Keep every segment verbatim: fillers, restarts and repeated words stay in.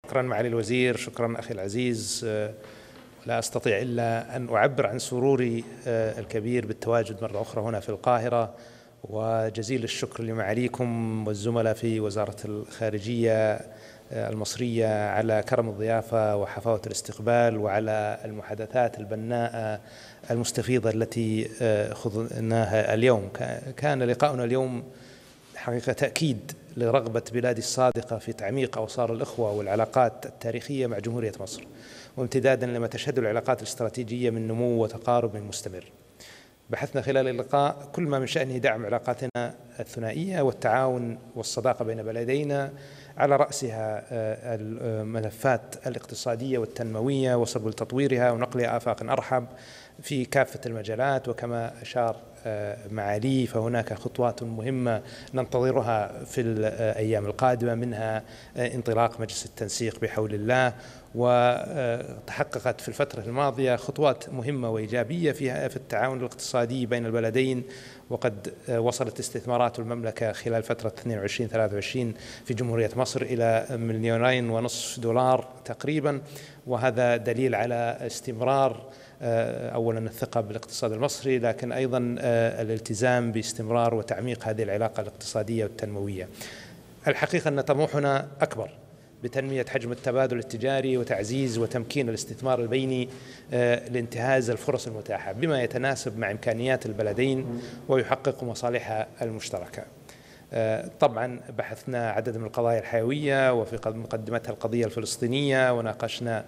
شكرا معالي الوزير، شكرا أخي العزيز. لا أستطيع إلا أن أعبر عن سروري الكبير بالتواجد مرة أخرى هنا في القاهرة، وجزيل الشكر لمعاليكم والزملاء في وزارة الخارجية المصرية على كرم الضيافة وحفاوة الاستقبال، وعلى المحادثات البناءة المستفيضة التي خضناها اليوم. كان لقاؤنا اليوم حقيقة تأكيد لرغبة بلادي الصادقة في تعميق أوصار الإخوة والعلاقات التاريخية مع جمهورية مصر، وامتدادا لما تشهده العلاقات الاستراتيجية من نمو وتقارب مستمر. بحثنا خلال اللقاء كل ما من شأنه دعم علاقاتنا الثنائية والتعاون والصداقة بين بلدينا، على رأسها الملفات الاقتصادية والتنموية وسبل تطويرها ونقلها آفاق أرحب في كافة المجالات. وكما أشار معالي فهناك خطوات مهمة ننتظرها في الأيام القادمة، منها انطلاق مجلس التنسيق بحول الله، وتحققت في الفترة الماضية خطوات مهمة وإيجابية فيها في التعاون الاقتصادي بين البلدين، وقد وصلت استثمارات المملكة خلال فترة اثنين وعشرين ثلاثة وعشرين في جمهورية مصر إلى مليونين ونصف دولار تقريبا، وهذا دليل على استمرار أولا الثقة بالاقتصاد المصري، لكن أيضا الالتزام باستمرار وتعميق هذه العلاقة الاقتصادية والتنموية. الحقيقة أن طموحنا أكبر بتنمية حجم التبادل التجاري وتعزيز وتمكين الاستثمار البيني لانتهاز الفرص المتاحة بما يتناسب مع إمكانيات البلدين ويحقق مصالحها المشتركة. طبعا بحثنا عدد من القضايا الحيوية وفي مقدمتها القضية الفلسطينية، وناقشنا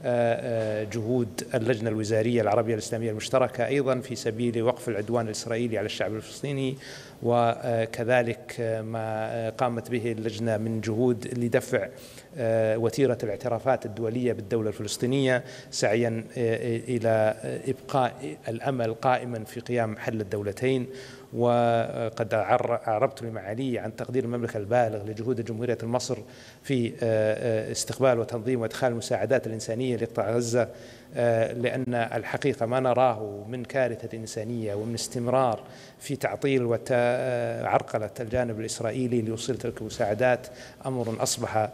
جهود اللجنة الوزارية العربية الإسلامية المشتركة أيضا في سبيل وقف العدوان الإسرائيلي على الشعب الفلسطيني، وكذلك ما قامت به اللجنة من جهود لدفع وتيرة الاعترافات الدولية بالدولة الفلسطينية، سعيا إلى إبقاء الأمل قائما في قيام حل الدولتين. وقد أعربت لمعالي عن تقدير المملكة البالغ لجهود جمهورية مصر في استقبال وتنظيم وإدخال المساعدات الإنسانية لقطاع غزة، لأن الحقيقة ما نراه من كارثة إنسانية ومن استمرار في تعطيل وعرقلة الجانب الإسرائيلي لوصول تلك المساعدات أمر أصبح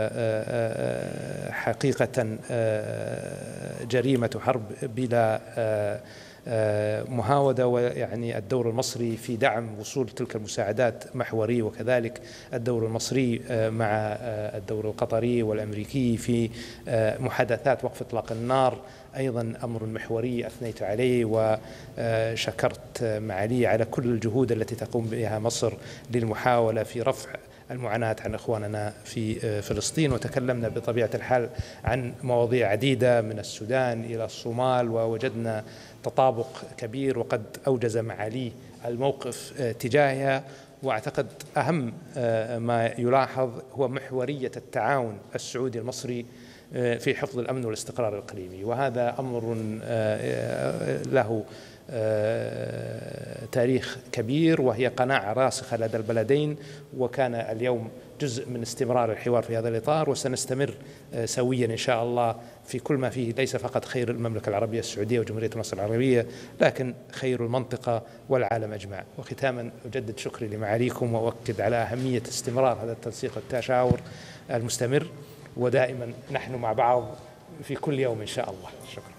حقيقة جريمة حرب بلا مهاودة. ويعني الدور المصري في دعم وصول تلك المساعدات محوري، وكذلك الدور المصري مع الدور القطري والأمريكي في محادثات وقف إطلاق النار أيضا أمر محوري أثنيت عليه، وشكرت معالي على كل الجهود التي تقوم بها مصر للمحاولة في رفع المعاناة عن إخواننا في فلسطين. وتكلمنا بطبيعة الحال عن مواضيع عديدة من السودان إلى الصومال، ووجدنا تطابق كبير وقد أوجز معالي الموقف تجاهها. وأعتقد أهم ما يلاحظ هو محورية التعاون السعودي المصري في حفظ الأمن والاستقرار الإقليمي، وهذا أمر له تاريخ كبير وهي قناعة راسخة لدى البلدين، وكان اليوم جزء من استمرار الحوار في هذا الإطار، وسنستمر سويا إن شاء الله في كل ما فيه ليس فقط خير المملكة العربية السعودية وجمهورية مصر العربية، لكن خير المنطقة والعالم أجمع. وختاما أجدد شكري لمعاليكم وأؤكد على أهمية استمرار هذا التنسيق والتشاور المستمر، ودائما نحن مع بعض في كل يوم إن شاء الله. شكرا.